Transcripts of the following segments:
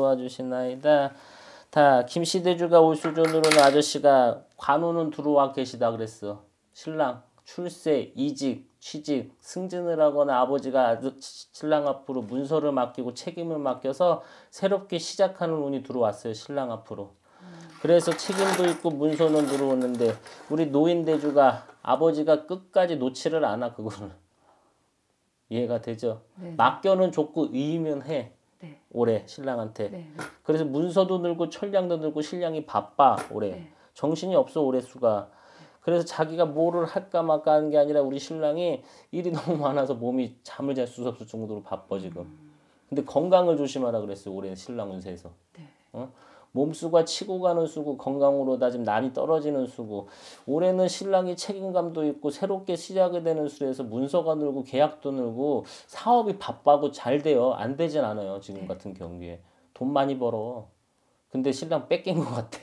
도와주시나이다. 다 김씨대주가 올 수준으로는 아저씨가 관우는 들어와 계시다 그랬어. 신랑 출세, 이직, 취직, 승진을 하거나 아버지가 신랑 앞으로 문서를 맡기고 책임을 맡겨서 새롭게 시작하는 운이 들어왔어요. 신랑 앞으로. 그래서 책임도 있고 문서는 들어오는데 우리 노인대주가 아버지가 끝까지 놓지를 않아 그거를. 이해가 되죠? 네. 맡겨는 줬고 의의면 해. 네. 올해 신랑한테. 네. 그래서 문서도 늘고 철량도 늘고 신랑이 바빠 올해. 네. 정신이 없어 올해 수가. 그래서 자기가 뭐를 할까 말까 하는 게 아니라 우리 신랑이 일이 너무 많아서 몸이 잠을 잘 수 없을 정도로 바빠 지금. 근데 건강을 조심하라 그랬어요 올해 신랑 운세에서. 네. 몸수가 치고 가는 수고 건강으로 다 지금 남이 떨어지는 수고 올해는 신랑이 책임감도 있고 새롭게 시작이 되는 수에서 문서가 늘고 계약도 늘고 사업이 바빠고 잘 돼요. 안 되진 않아요 지금 같은 경기에. 돈 많이 벌어. 근데 신랑 뺏긴 것 같아.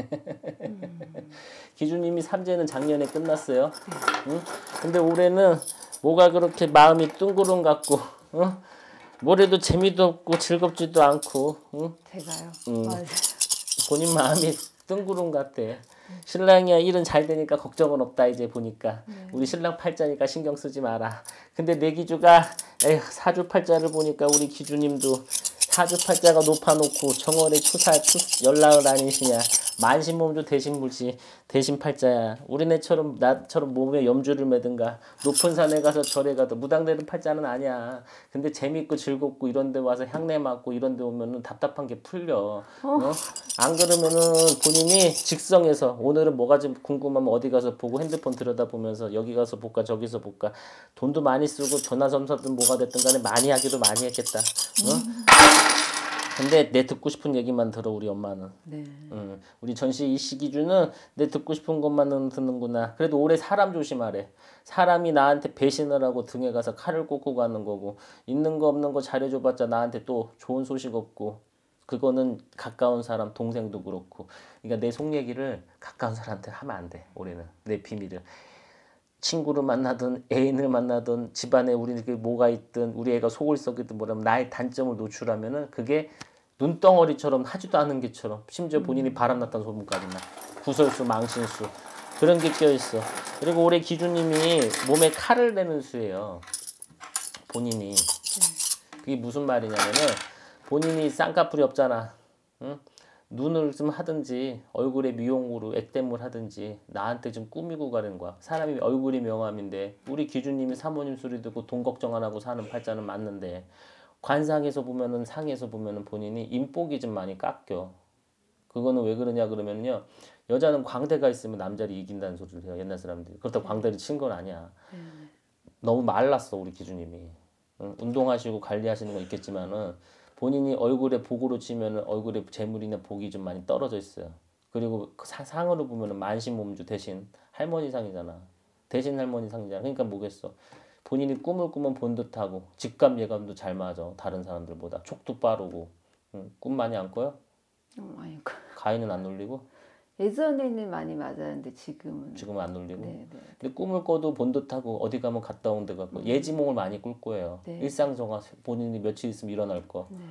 기준님이 삼재는 작년에 끝났어요. 응? 근데 올해는 뭐가 그렇게 마음이 뜬구름 같고 응? 뭐래도 재미도 없고 즐겁지도 않고 응? 제가요? 맞아요. 본인 마음이 뜬구름 같대. 신랑이야 일은 잘 되니까 걱정은 없다 이제 보니까. 우리 신랑 팔자니까 신경 쓰지 마라. 근데 내 기주가 에휴, 사주팔자를 보니까 우리 기주님도 사주팔자가 높아놓고 정월에 연락을 아니시냐. 만신몸주 대신물지 대신팔자야. 우리네처럼 나처럼 몸에 염주를 매든가 높은 산에 가서 절에 가도 무당되는 팔자는 아니야. 근데 재밌고 즐겁고 이런 데 와서 향내 맡고 이런 데 오면은 답답한 게 풀려. 안 그러면은 본인이 직성에서 오늘은 뭐가 좀 궁금하면 어디 가서 보고 핸드폰 들여다보면서 여기 가서 볼까 저기서 볼까 돈도 많이 쓰고 전화점사든 뭐가 됐든 간에 많이 하기도 많이 했겠다. 근데 내 듣고 싶은 얘기만 들어 우리 엄마는. 네. 우리 전시 이 시기주는 내 듣고 싶은 것만 듣는구나. 그래도 올해 사람 조심하래. 사람이 나한테 배신을 하고 등에 가서 칼을 꽂고 가는 거고 있는 거 없는 거 잘해줘봤자 나한테 또 좋은 소식 없고 그거는 가까운 사람 동생도 그렇고 그러니까 내 속 얘기를 가까운 사람한테 하면 안 돼. 올해는 내 비밀을. 친구를 만나든 애인을 만나든 집안에 우리에게 뭐가 있든 우리 애가 속을 썩이든 뭐라면 나의 단점을 노출하면은 그게 눈덩어리처럼 하지도 않은 게처럼 심지어 본인이 바람났다는 소문까지 나. 구설수 망신수 그런 게 껴있어. 그리고 올해 기준님이 몸에 칼을 내는 수예요. 본인이. 그게 무슨 말이냐면은 본인이 쌍꺼풀이 없잖아. 응? 눈을 좀 하든지 얼굴에 미용으로 액땜을 하든지 나한테 좀 꾸미고 가는 거야. 사람이 얼굴이 명함인데 우리 기준님이 사모님 소리 듣고 돈 걱정 안 하고 사는 팔자는 맞는데 관상에서 보면은 상에서 보면은 본인이 인복이 좀 많이 깎여. 그거는 왜 그러냐 그러면요. 여자는 광대가 있으면 남자를 이긴다는 소리를 해요. 옛날 사람들이. 그렇다고 광대를 친 건 아니야. 너무 말랐어 우리 기준님이. 응? 운동하시고 관리하시는 거 있겠지만은 본인이 얼굴에 복으로 치면은 얼굴에 재물이나 복이 좀 많이 떨어져 있어요. 그리고 상으로 보면은 만신몸주 대신 할머니 상이잖아. 대신 할머니 상이잖아. 그러니까 뭐겠어. 본인이 꿈을 꾸면 본 듯하고 직감 예감도 잘 맞아. 다른 사람들보다 촉도 빠르고. 꿈 많이 안 꿔요? 많이 가위는 안 눌리고? 예전에는 많이 맞았는데 지금은 안 눌리고? 네. 근데 꿈을 꿔도 본 듯하고 어디 가면 갔다 온 데 같고 예지몽을 많이 꿀 거예요. 네. 일상정화 본인이 며칠 있으면 일어날 거. 네.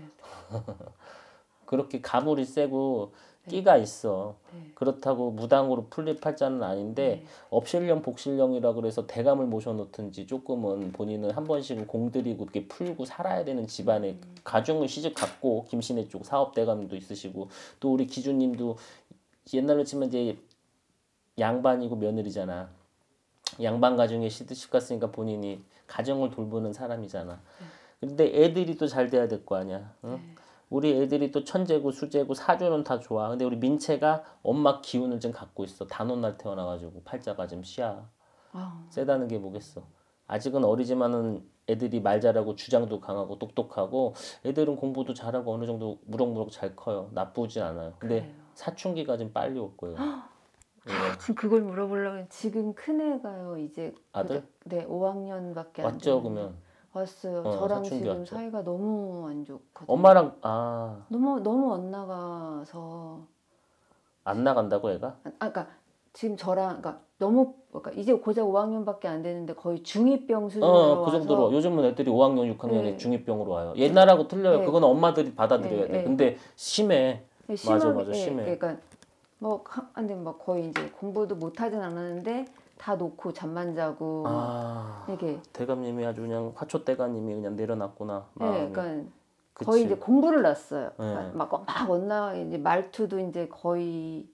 그렇게 가물이 세고 끼가 있어. 그렇다고 무당으로 풀릴 팔자는 아닌데 업신령 복신령이라 그래서 대감을 모셔놓든지 조금은 본인은 한 번씩은 공들이고 이렇게 풀고 살아야 되는 집안에 가중을 시집 갖고 김신혜 쪽 사업 대감도 있으시고 또 우리 기준님도 옛날로 치면 이제 양반이고 며느리잖아. 양반 가정에 시집 갔으니까 본인이 가정을 돌보는 사람이잖아. 근데 애들이 또 잘 돼야 될 거 아니야. 응? 우리 애들이 또 천재고 수재고 사주는 다 좋아. 근데 우리 민채가 엄마 기운을 좀 갖고 있어. 단오날 태어나가지고 팔자가 좀 시야. 세다는 게 뭐겠어. 아직은 어리지만은 애들이 말 잘하고 주장도 강하고 똑똑하고 애들은 공부도 잘하고 어느 정도 무럭무럭 잘 커요. 나쁘진 않아요. 근데 그래요. 사춘기가 좀 빨리 올 거예요. 지금 그걸 물어보려고 지금 큰애가요 이제 아들? 네 5학년밖에 안 왔죠 됐는데 그러면? 왔어요. 저랑 사춘기 지금 왔죠. 사이가 너무 안 좋거든요. 엄마랑 너무 엇나가서 안 나간다고 애가? 그러니까 지금 저랑 그러니까 너무 그러니까 이제 고작 5학년밖에 안 되는데 거의 중2병 수준으로 그 와서 정도로 요즘은 애들이 5학년, 6학년에 네. 중2병으로 와요. 옛날하고 틀려요. 네. 그건 엄마들이 받아들여야 돼. 네. 근데 심해. 네, 맞아, 심하게 심해. 그러니까 뭐 근데 막 거의 이제 공부도 못 하진 않았는데 다 놓고 잠만 자고 막 이게 대감님이 아주 그냥 화초대감님이 그냥 내려놨구나. 네, 마음이. 그러니까 그치. 거의 이제 공부를 놨어요. 네. 막 언나 이제 말투도 이제 거의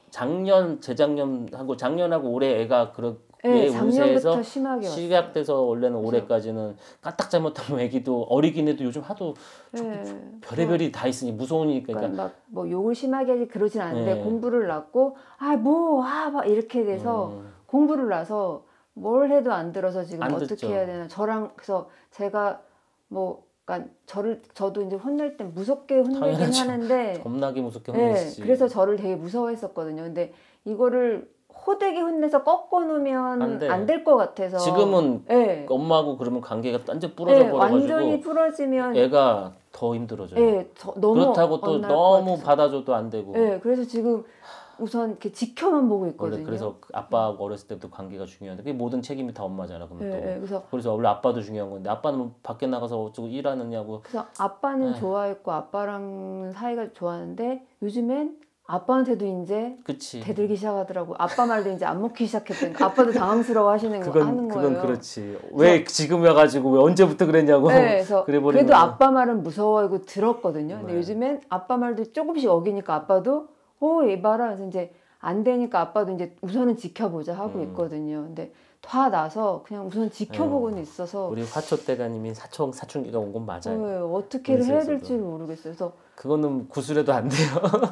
재작년하고 작년하고 올해 애가 그렇게 네, 운세에서 작년부터 심하게 왔어요. 시작돼서 원래는 올해까지는 까딱 잘못하면 애기도 어리긴 해도 요즘 하도 네, 별의별이 다 있으니 무서우니까 그러니까 막 뭐 욕을 심하게 하지 그러진 않은데 네. 공부를 놨고 막 이렇게 돼서 공부를 놔서 뭘 해도 안 들어서 지금 안 어떻게 듣죠. 해야 되나 저랑 그래서 제가 뭐 그러니까 저도 이제 혼낼 땐 무섭게 혼내긴 당연하죠. 하는데 겁나게 무섭게 네, 혼내시지. 그래서 저를 되게 무서워했었거든요. 근데 이거를 호되게 혼내서 꺾어 안 놓으면 돼. 안 될 것 같아서 지금은 네. 엄마하고 그러면 관계가 완전 부러져 네, 버려가지고 완전히 부러지면 애가 더 힘들어져요. 네, 너무 그렇다고 또 엇날 것 너무 같아서. 받아줘도 안 되고. 네, 그래서 지금 우선 이렇게 지켜만 보고 원래 있거든요. 그래서 아빠하고 어렸을 때부터 관계가 중요한데 그게 모든 책임이 다 엄마잖아. 그럼 또. 네, 그래서 원래 아빠도 중요한 건데 아빠는 뭐 밖에 나가서 어쩌고 일하느냐고. 그래서 아빠는 좋아했고 아빠랑 사이가 좋았는데 요즘엔 아빠한테도 이제 그치. 대들기 시작하더라고. 아빠 말도 이제 안 먹기 시작했다니까. 아빠도 당황스러워 하는 거예요. 그건 그렇지. 왜 지금 와가지고 왜 언제부터 그랬냐고. 네, 그래서 그래버리면. 그래도 아빠 말은 무서워하고 들었거든요. 근데 네. 요즘엔 아빠 말도 조금씩 어기니까 아빠도 얘 봐라. 그래서 이제 안 되니까 아빠도 이제 우선은 지켜보자 하고 있거든요. 근데 다 나서 그냥 우선 지켜보고는 있어서 우리 화초대가님이 사춘기가 온 건 맞아요. 어떻게를 해야 될지를 모르겠어요. 그래서 그거는 구술해도 안 돼요.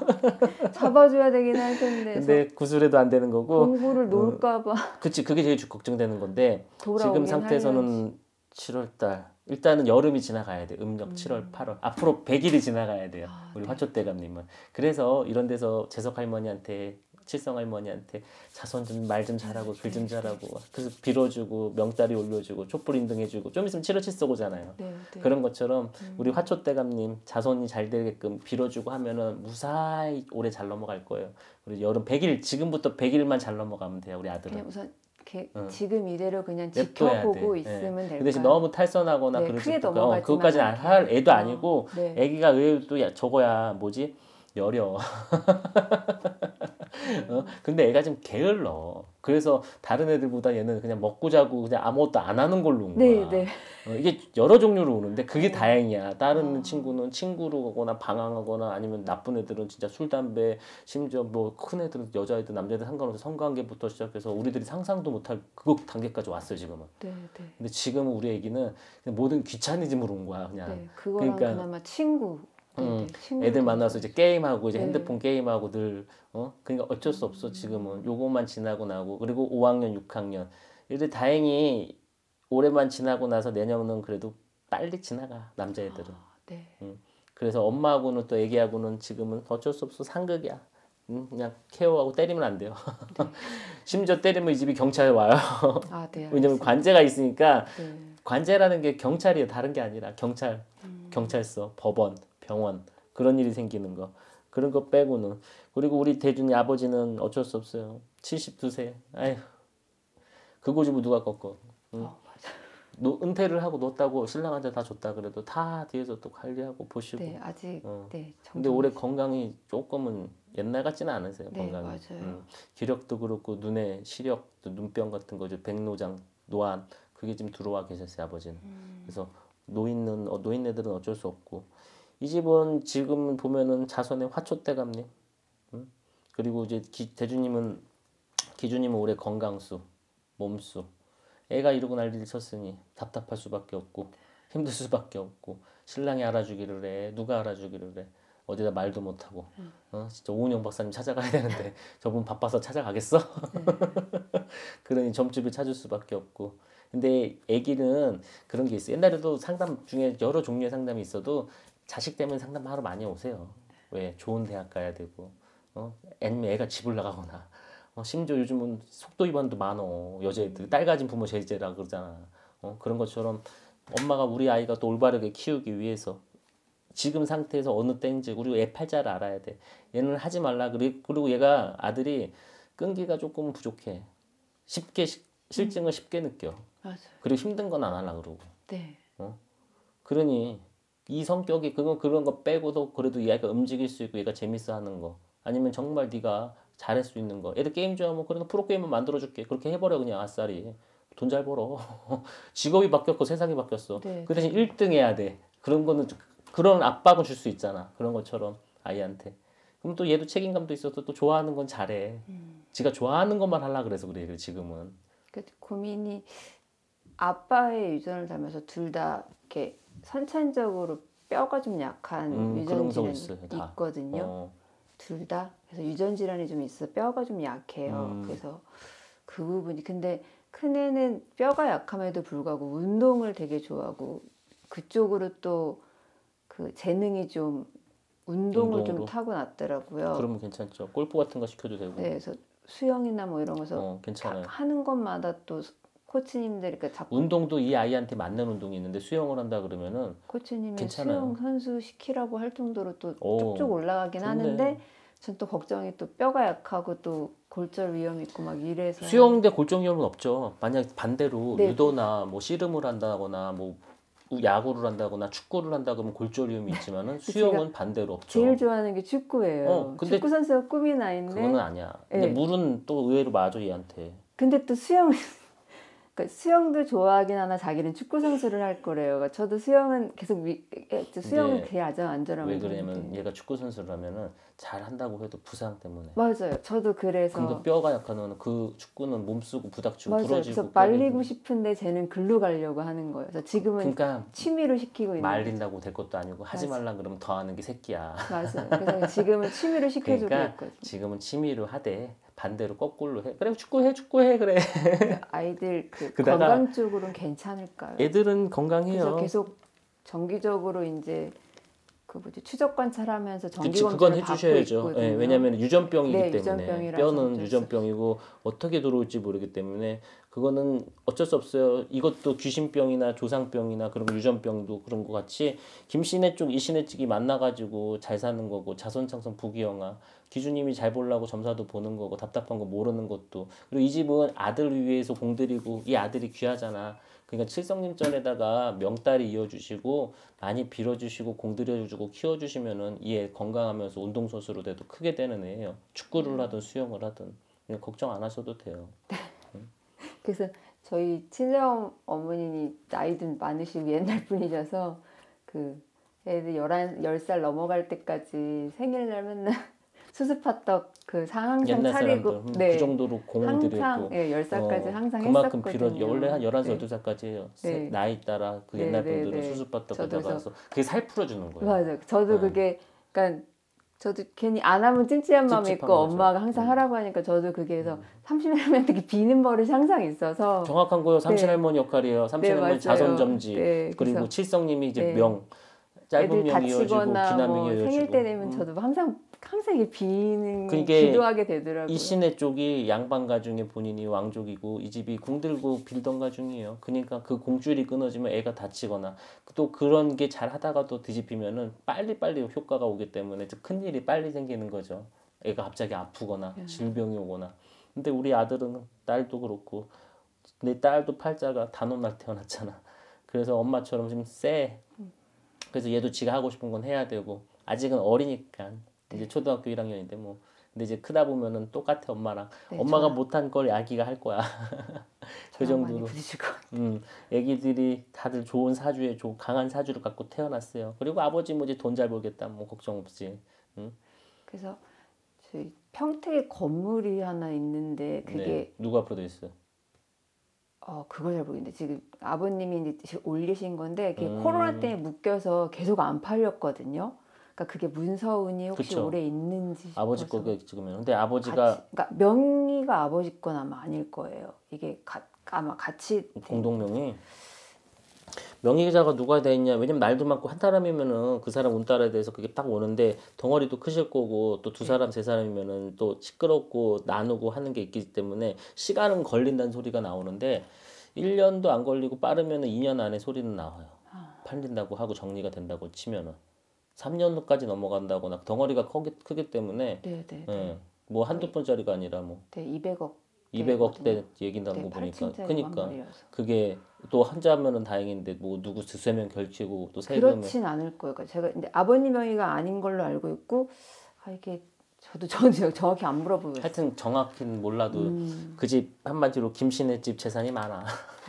잡아줘야 되긴 할 텐데. 근데 구술해도 안 되는 거고. 공부를 놓을까봐. 그치, 그게 제일 걱정되는 건데 지금 돌아오긴 상태에서는 7월달 일단은 여름이 지나가야 돼. 음력 7월, 8월 앞으로 100일이 지나가야 돼요. 우리 화초대감님은. 그래서 이런 데서 재석 할머니한테 칠성 할머니한테 자손 좀 말 좀 잘하고 글 좀 잘하고 그래서 빌어주고 명다리 올려주고 촛불 인등해주고 좀 있으면 7월 7석 오잖아요. 네. 그런 것처럼 우리 화초대감님 자손이 잘 되게끔 빌어주고 하면은 무사히 오래 잘 넘어갈 거예요. 우리 여름 100일 지금부터 100일만 잘 넘어가면 돼요. 우리 아들은. 그냥 우선 이렇게 지금 이대로 그냥 냅둬야 지켜보고 돼. 있으면 될까요? 그 대신 너무 탈선하거나 네, 그러지 크게 말고 넘어가지만 그것까지는 할 애도 아니고 네. 애기가 의외로 저거야 뭐지 여려. 근데 애가 좀 게을러. 그래서 다른 애들보다 얘는 그냥 먹고 자고 그냥 아무것도 안 하는 걸로 온 거야. 네. 이게 여러 종류로 오는데 그게 다행이야. 다른 친구는 친구로 오거나 방황하거나 아니면 나쁜 애들은 진짜 술, 담배, 심지어 뭐 큰 애들은 여자애들, 남자애들 상관없이 성관계부터 시작해서 우리들이 상상도 못할 그 단계까지 왔어요 지금은. 네. 근데 지금은 우리 애기는 그냥 모든 귀차니즘으로 온 거야 그냥. 네, 그거랑 그러니까 그나마 친구. 친구 애들 만나서 이제 게임하고 이제 네. 핸드폰 게임하고 늘 그러니까 어쩔 수 없어 지금은 요것만 지나고 나고 그리고 5학년 6학년 이제 다행히 올해만 지나고 나서 내년은 그래도 빨리 지나가 남자애들은. 네. 그래서 엄마하고는 또 애기하고는 지금은 어쩔 수 없어 상극이야. 그냥 케어하고 때리면 안 돼요. 심지어 때리면 이 집이 경찰에 와요. 네. 왜냐면 관제가 있으니까. 네. 관제라는 게 경찰이에요. 다른 게 아니라 경찰서, 법원, 병원 그런 일이 생기는 거. 그런 거 빼고는. 그리고 우리 대준이 아버지는 어쩔 수 없어요. 72세. 아휴. 그 고집을 누가 꺾어. 은퇴를 하고 놓았다고 신랑한테 다 줬다 그래도 다 뒤에서 또 관리하고 보시고. 네, 아직 네. 근데 올해 건강이 조금은 옛날 같지는 않으세요. 네, 건강이. 맞아요. 기력도 그렇고 눈에 시력, 눈병 같은 거, 백노장, 노안 그게 지금 들어와 계셨어요 아버지는. 그래서 노인네들은 어쩔 수 없고 이 집은 지금 보면은 자손의 화초대감님. 그리고 이제 기주님은 올해 건강수, 몸수. 애가 이러고 난리를 쳤으니 답답할 수밖에 없고 힘들 수밖에 없고 신랑이 알아주기를 해. 누가 알아주기를 해. 어디다 말도 못하고 진짜 오은영 박사님 찾아가야 되는데 저분 바빠서 찾아가겠어? 그러니 점집을 찾을 수밖에 없고 근데 애기는 그런 게 있어. 옛날에도 상담 중에 여러 종류의 상담이 있어도 자식 때문에 상담 하러 많이 오세요. 왜? 좋은 대학 가야 되고 아니면 애가 집을 나가거나 심지어 요즘은 속도 위반도 많어. 여자애들 딸 가진 부모 제재라 그러잖아. 그런 것처럼 엄마가 우리 아이가 또 올바르게 키우기 위해서 지금 상태에서 어느 때인지 그리고 애 팔자를 알아야 돼. 얘는 하지 말라. 그리고 얘가 아들이 끈기가 조금 부족해. 쉽게 실증을 쉽게 느껴. 맞아요. 그리고 힘든 건 안 하려고 그러고. 네. 그러니 이 성격이 그런 거 빼고도 그래도 얘가 움직일 수 있고 얘가 재밌어 하는 거 아니면 정말 네가 잘할 수 있는 거 애들 게임 좋아하면 그러니까 프로게이머 만들어줄게 그렇게 해버려 그냥 아싸리 돈 잘 벌어 직업이 바뀌었고 세상이 바뀌었어 네. 그 대신 1등 해야 돼 그런 거는 그런 압박은 줄 수 있잖아 그런 것처럼 아이한테 그럼 또 얘도 책임감도 있어서 또 좋아하는 건 잘해 지가 좋아하는 것만 하려 그래서 그래 지금은 그 고민이 아빠의 유전을 닮아서 둘 다 이렇게 선천적으로 뼈가 좀 약한 유전 그런 거 질환이 있어요, 다. 있거든요. 둘 다. 그래서 유전 질환이 좀 있어. 뼈가 좀 약해요. 그래서 그 부분이 근데 큰애는 뼈가 약함에도 불구하고 운동을 되게 좋아하고 그쪽으로 또 그 재능이 좀 운동을 좀 운동으로? 타고났더라고요. 그러면 괜찮죠 골프 같은 거 시켜도 되고 네, 그래서 수영이나 뭐 이런 거서 괜찮아요 하는 것마다 또 코치님들 그러니까 자꾸 운동도 이 아이한테 맞는 운동이 있는데 수영을 한다 그러면은 코치님이 괜찮아요. 수영 선수 시키라고 할 정도로 또 오, 쭉쭉 올라가긴 좋네. 하는데 전 또 걱정이 또 뼈가 약하고 또 골절 위험이 있고 막 이래서 수영인데 골절 위험은 없죠. 만약 반대로 네. 유도나 뭐 씨름을 한다거나 뭐 야구를 한다거나 축구를 한다 그러면 골절 위험이 있지만은 수영은 반대로 없죠. 제일 좋아하는 게 축구예요. 근데 축구 선수가 꿈이 나 있는데 그거는 아니야. 근데 네. 물은 또 의외로 맞아 얘한테. 근데 또 그러니까 수영도 좋아하긴 하나 자기는 축구 선수를 할 거래요. 그러니까 저도 수영은 계속 수영은 근데 되게 안전하면 왜 그러냐면 얘가 축구 선수를 하면은 잘 한다고 해도 부상 때문에. 맞아요. 저도 그래서 근데 뼈가 약하면 그 축구는 몸 쓰고 부닥치고 맞아요. 부러지고 그래서 말리고 싶은데 쟤는 글로 가려고 하는 거예요. 그래서 지금은 그러니까 취미로 시키고 있는 말린다고 될 것도 아니고 하지 맞아. 말라 그러면 더 하는 게 새끼야. 맞아요. 그래서 지금은 취미로 시켜주고 그러니까 있거든요. 지금은 취미로 하되 반대로 거꾸로 해. 그래 축구해 그래. 아이들 그 그러다가 건강 쪽으로는 괜찮을까요? 애들은 그래서 건강해요. 계속 정기적으로 이제 그 뭐지 추적 관찰하면서 정기 그치 그건 검진을 받고 해주셔야죠. 있거든요. 예, 왜냐하면 유전병이기 네, 때문에 유전병이라서 뼈는 어쩔 수 유전병이고 어떻게 들어올지 모르기 때문에 그거는 어쩔 수 없어요. 이것도 귀신병이나 조상병이나 그런 유전병도 그런 거 같이 김씨네 쪽 이씨네 쪽이 만나가지고 잘 사는 거고 자손창선 부귀영화 기주님이 잘 보려고 점사도 보는 거고 답답한 거 모르는 것도 그리고 이 집은 아들을 위해서 공들이고 이 아들이 귀하잖아. 그러니까 칠성님전에다가 명딸이 이어주시고 많이 빌어주시고 공들여주고 키워주시면은 얘 건강하면서 운동선수로 돼도 크게 되는 애예요. 축구를 하든 수영을 하든 그냥 걱정 안 하셔도 돼요. 그래서 저희 친정 어머님이 나이도 많으시고 옛날 분이셔서 그 애들 10살 넘어갈 때까지 생일날 맨날 수수팥떡 그 항상 옛날 차리고 사람들 네. 그 정도로 공을 항상 들였고 10살까지 항상 그만큼 했었거든요. 빌어 원래 한 11살 네. 12살까지 해요. 네. 나이 따라 그 네, 옛날 네, 분들은 네. 수수팥떡 저도 가져가서 그게 살 풀어주는 거예요. 맞아요. 저도 그게 그러니까 저도 괜히 안 하면 찜찜한 마음이 찝찝한 있고 거죠. 엄마가 항상 하라고 하니까 저도 그게 해서 삼촌할머니한테 비는 버릇이 항상 있어서 정확한 거예요. 삼신할머니 역할이에요. 삼신할머니 맞아요. 자손점지 네, 그리고 그래서 칠성님이 이제 네. 명 짧은 애들 명이 이어지고 다치거나 기남명이 뭐 이어지고 생일 때 되면 저도 항상 이게 비는 그게 기도하게 되더라고요. 이 시내 쪽이 양반 가중에 본인이 왕족이고 이 집이 공들고 빌던 가중이에요. 그러니까 그 공줄이 끊어지면 애가 다치거나 또 그런 게 잘 하다가도 뒤집히면은 빨리빨리 효과가 오기 때문에 큰 일이 빨리 생기는 거죠. 애가 갑자기 아프거나 질병이 오거나. 근데 우리 아들은 딸도 그렇고 내 딸도 팔자가 단오날 태어났잖아. 그래서 엄마처럼 좀 세. 그래서 얘도 지가 하고 싶은 건 해야 되고 아직은 어리니까 이제 초등학교 1학년인데 뭐 근데 이제 크다 보면은 똑같아 엄마랑 네, 엄마가 못한 걸 아기가 할 거야 그 저랑 많이 정도로 부딪힐 것 같아요. 애기들이 다들 좋은 사주에 강한 사주를 갖고 태어났어요 그리고 아버지 뭐지 돈 잘 벌겠다 뭐 걱정 없지 그래서 저희 평택에 건물이 하나 있는데 그게 네. 누가 앞으로 돼 있어요 그걸 잘 모르겠는데 지금 아버님이 이제 올리신 건데 그게 코로나 때문에 묶여서 계속 안 팔렸거든요. 그러니까 그게 문서운이 혹시 그쵸. 오래 있는지 아버지 싶어서. 거게 찍으면 근데 아버지가 그러니까 명의가 아버지 건 아마 아닐 거예요. 이게 아마 같이 공동명의 명의자가 누가 돼 있냐 왜냐면 날도 많고 한 사람이면은 그 사람 운 따라야 돼서 그게 딱 오는데 덩어리도 크실 거고 또 두 사람 세 사람이면은 또 시끄럽고 나누고 하는 게 있기 때문에 시간은 걸린다는 소리가 나오는데 1년도 안 걸리고 빠르면은 2년 안에 소리는 나와요. 팔린다고 하고 정리가 된다고 치면은 3년까지 넘어간다거나 덩어리가 크기 때문에 네네. 뭐 한두 푼짜리가 아니라 뭐 네, 200억 200억대 얘기 나온 거 보니까. 그러니까 그게 또 한자면은 다행인데 뭐 누구 수세면 결제고 또 세금을. 그렇진 않을 거예요. 그러니까 제가 근데 아버님 명의가 아닌 걸로 알고 있고 이게 저는 정확히 안 물어보겠어요. 하여튼 정확히는 몰라도 그 집 한마디로 김씨네 집 재산이 많아.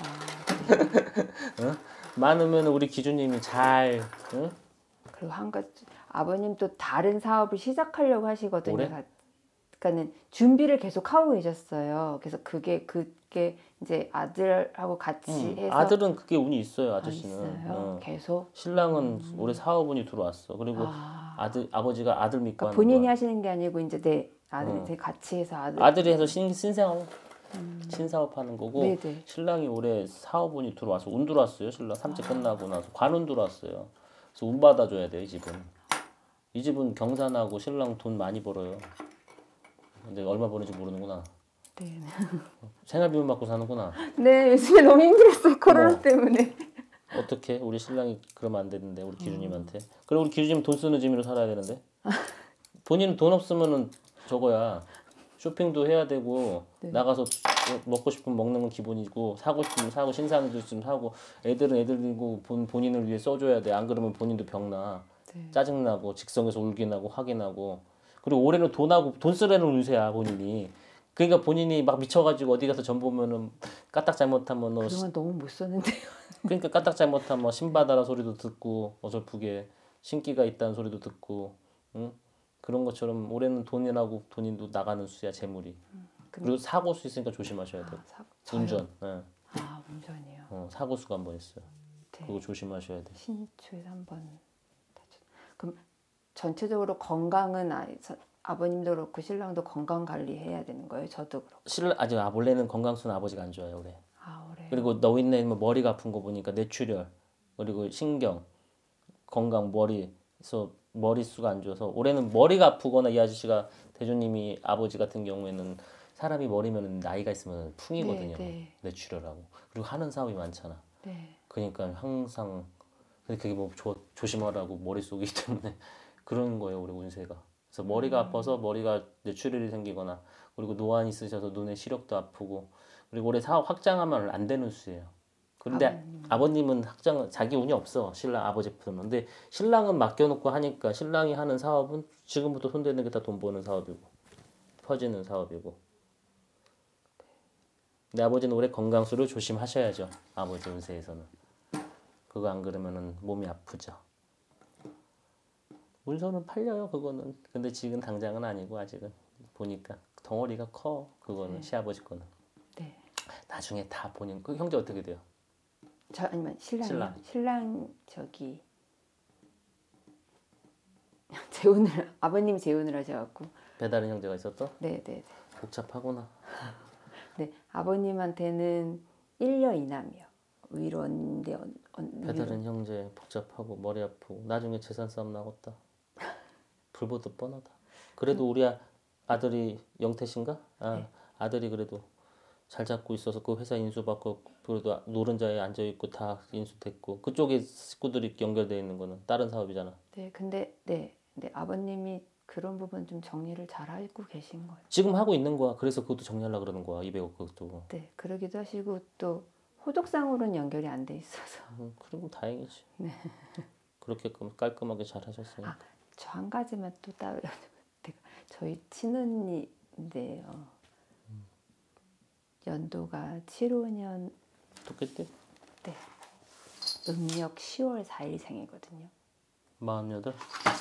응? 많으면 우리 기준님이 잘. 응? 그리고 한 가지 아버님 또 다른 사업을 시작하려고 하시거든요. 올해? 그러니까는 준비를 계속 하고 계셨어요. 그래서 그게 이제 아들하고 같이 해서 아들은 그게 운이 있어요. 아저씨는. 있어요. 계속 신랑은 올해 사업운이 들어왔어. 그리고 아버지가 아들 믿고 그러니까 하는 본인이 거야. 하시는 게 아니고 이제 아들이 같이 해서 아들이 해서 신생업 신사업 하는 거고 네네. 신랑이 올해 사업운이 들어와서 운 들어왔어요. 신랑 삼직 끝나고 나서 관운 들어왔어요. 그래서 운 받아줘야 돼 이 집은. 이 집은 경산하고 신랑 돈 많이 벌어요. 근데 얼마 버는지 모르는구나. 네. 생활비만 받고 사는구나. 네, 요즘에 너무 힘들었어요. 코로나 때문에. 어떻게 우리 신랑이 그러면 안 되는데 우리 기준님한테. 그리고 우리 기준님 돈 쓰는 재미로 살아야 되는데. 본인은 돈 없으면은 저거야. 쇼핑도 해야 되고 나가서 먹고 싶으면 먹는 건 기본이고 사고 싶으면 사고 신상도 있으면 사고 애들은 애들이고 본인을 위해 써줘야 돼. 안 그러면 본인도 병나. 짜증나고 직성에서 울기 나고 화기 나고. 그리고 올해는 돈 쓰려는 운세야 본인이. 그러니까 본인이 막 미쳐가지고 어디 가서 전 보면은 까딱 잘못하면 그동안 너무 못 썼는데요. 그러니까 까딱 잘못하면 신바다라 소리도 듣고 어설프게 신기가 있다는 소리도 듣고 응? 그런 것처럼 올해는 돈이라고 돈이 나가는 수야 재물이. 그리고 사고 수 있으니까 조심하셔야 돼요. 운전. 네. 운전이요. 사고수가 한 번 있어요. 네. 그거 조심하셔야 돼. 신축에서 한번. 그럼 전체적으로 건강은 아버님도 그렇고 신랑도 건강 관리해야 되는 거예요? 저도 그렇고. 아직 원래는 건강수는 아버지가 안 좋아요 올해. 올해. 그리고 노인네 뭐 머리가 아픈 거 보니까 뇌출혈 그리고 신경 건강 머리에서 머릿수가 안 좋아서 올해는 머리가 아프거나 이 아저씨가 대주님이 아버지 같은 경우에는 사람이 머리면 나이가 있으면 풍이거든요. 뇌출혈하고 그리고 하는 사업이 많잖아. 그러니까 항상 그게 뭐 조심하라고 머릿속이기 때문에 그런 거예요 우리 운세가. 그래서 머리가 아파서 머리가 뇌출혈이 생기거나 그리고 노안 있으셔서 눈에 시력도 아프고 그리고 올해 사업 확장하면 안 되는 수예요. 그런데 아버님은 확장 자기 운이 없어 신랑 아버지 푸는. 근데 신랑은 맡겨놓고 하니까 신랑이 하는 사업은 지금부터 손대는 게 다 돈 버는 사업이고 퍼지는 사업이고. 근데 아버지는 올해 건강수를 조심하셔야죠. 아버지 운세에서는. 그거 안 그러면은 몸이 아프죠. 문서는 팔려요 그거는. 근데 지금 당장은 아니고 아직은 보니까 덩어리가 커 그거는 시아버지 거는. 나중에 다 본인 그 형제 어떻게 돼요? 아니면 신랑이요? 신랑 저기 재혼을 아버님이 재혼을 하셔갖고 배다른 형제가 있었어? 네네. 복잡하구나. 네 아버님한테는 1녀 2남이요. 위로인데 배다른 형제 복잡하고 머리 아프고 나중에 재산 싸움 나겠다. 불보듯 뻔하다. 그래도 우리 아들이 영태신가? 아들이 그래도 잘 잡고 있어서 그 회사 인수받고 그래도 노른자에 앉아있고 다 인수됐고 그쪽에 식구들이 연결되어 있는 거는 다른 사업이잖아. 근데 아버님이 그런 부분 좀 정리를 잘 하고 계신 거예요. 지금 하고 있는 거야. 그래서 그것도 정리하려고 그러는 거야. 200억 그것도. 그러기도 하시고 또 호적상으로는 연결이 안 돼 있어서. 그리고 다행이지. 그렇게 깔끔하게 잘 하셨으니. 저 한 가지만 또 따로 저희 친언니인데요. 연도가 75년 토끼띠? 네. 음력 10월 4일 생이거든요. 48?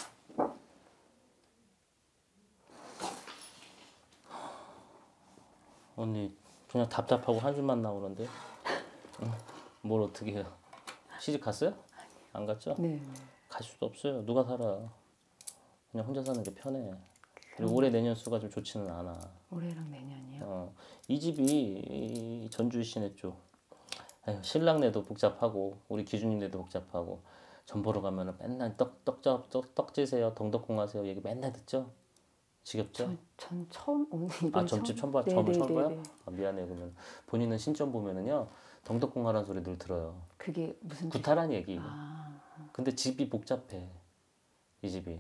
언니 그냥 답답하고 한숨만 나오는데 뭘 어떻게 해요? 시집 갔어요? 안 갔죠? 네. 갈 수도 없어요. 누가 살아. 그냥 혼자 사는 게 편해. 그리고 올해 내년 수가 좀 좋지는 않아. 올해랑 내년이요? 이 집이 전주 시내 쪽. 신랑네도 복잡하고 우리 기준님네도 복잡하고 전 보러 가면은 맨날 떡지세요, 덩덕콩하세요 얘기 맨날 듣죠? 지겹죠? 전 처음 오늘 이번 전집 처음 봐요? 미안해. 그러면 본인은 신점 보면은요 덩덕콩하라는 소리 늘 들어요. 그게 무슨 구타란 얘기. 근데 집이 복잡해. 이 집이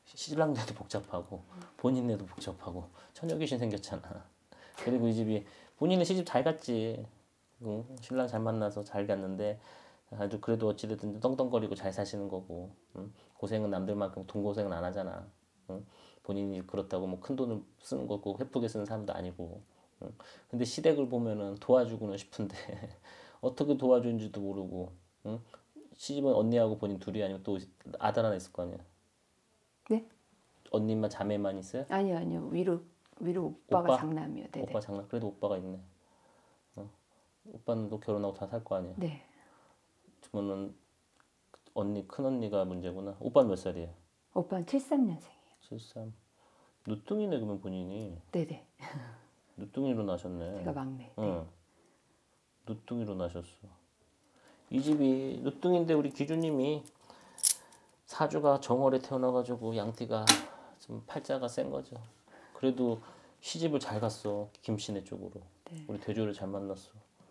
신랑네도 복잡하고 본인네도 복잡하고 처녀 귀신 생겼잖아. 그리고 이 집이 본인은 시집 잘 갔지. 응? 신랑 잘 만나서 잘 갔는데 아주 그래도 어찌됐든 떵떵거리고 잘 사시는 거고. 응? 고생은 남들만큼 돈 고생은 안 하잖아. 응? 본인이 그렇다고 뭐 큰 돈을 쓰는 거고 회쁘게 쓰는 사람도 아니고. 응? 근데 시댁을 보면은 도와주고는 싶은데 어떻게 도와주는지도 모르고. 응? 시집은 언니하고 본인 둘이 아니면 또 아들 하나 있을 거 아니야. 네? 언니만 자매만 있어요? 아니요, 아니요. 위로 오빠가 오빠? 장남이요. 네네. 오빠 장난 그래도 오빠가 있네. 오빠는 또 결혼하고 다 살 거 아니야. 네. 그러면은 언니 큰 언니가 문제구나. 오빠는 몇 살이에요? 오빠는 73년생이에요. 73. 누뚱이네 그러면 본인이. 네네. 누뚱이로 나셨네. 제가 막내. 네. 응. 누뚱이로 나셨어. 이 집이 누뚱인데 우리 기주님이 사주가 정월에 태어나가지고 양띠가 좀 팔자가 센 거죠. 그래도 시집을 잘 갔어. 김씨네 쪽으로. 네. 우리 대조를 잘 만났어.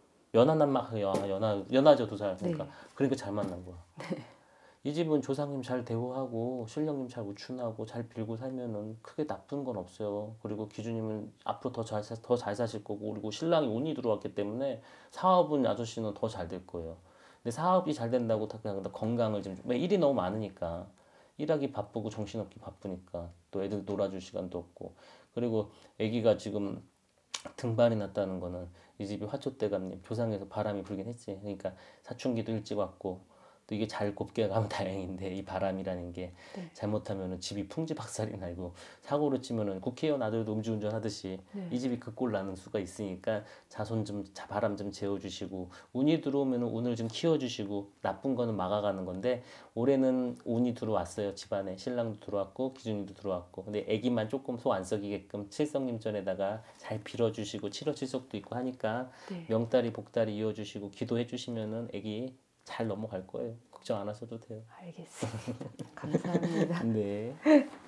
연하죠 2살. 그러니까 네. 그러니까 잘 만난 거야. 이 집은 조상님 잘 대우하고 신령님 잘 우춘하고 잘 빌고 살면은 크게 나쁜 건 없어요. 그리고 기주님은 앞으로 더 잘 사실 거고 그리고 신랑이 운이 들어왔기 때문에 사업은 아저씨는 더 잘 될 거예요. 근데 사업이 잘 된다고 그냥 건강을 왜 일이 너무 많으니까 일하기 바쁘고 정신없기 바쁘니까 또 애들 놀아줄 시간도 없고 그리고 아기가 지금 등반이 났다는 거는 이 집이 화초대감님 조상에서 바람이 불긴 했지. 그러니까 사춘기도 일찍 왔고 또 이게 잘 곱게 가면 다행인데 이 바람이라는 게 네. 잘못하면은 집이 풍지박살이 나고 사고를 치면은 국회의원 아들도 음주운전 하듯이 네. 이 집이 그 꼴 나는 수가 있으니까 자손 좀 바람 좀 재워주시고 운이 들어오면은 운을 좀 키워주시고 나쁜 거는 막아가는 건데 올해는 운이 들어왔어요. 집안에 신랑도 들어왔고 기준이도 들어왔고 근데 아기만 조금 소 안 썩이게끔 칠성님전에다가 잘 빌어주시고 7월 칠석도 있고 하니까 네. 명다리 복다리 이어주시고 기도해 주시면은 아기 잘 넘어갈 거예요. 걱정 안 하셔도 돼요. 알겠습니다. 감사합니다. 네.